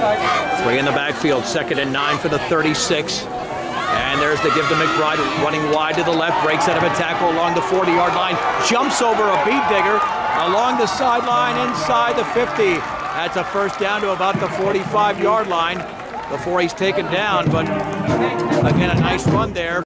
Three in the backfield, 2nd and 9 for the 36. And there's the give to McBride, running wide to the left, breaks out of a tackle along the 40-yard line, jumps over a beat digger along the sideline inside the 50. That's a first down to about the 45-yard line before he's taken down, but again, a nice run there.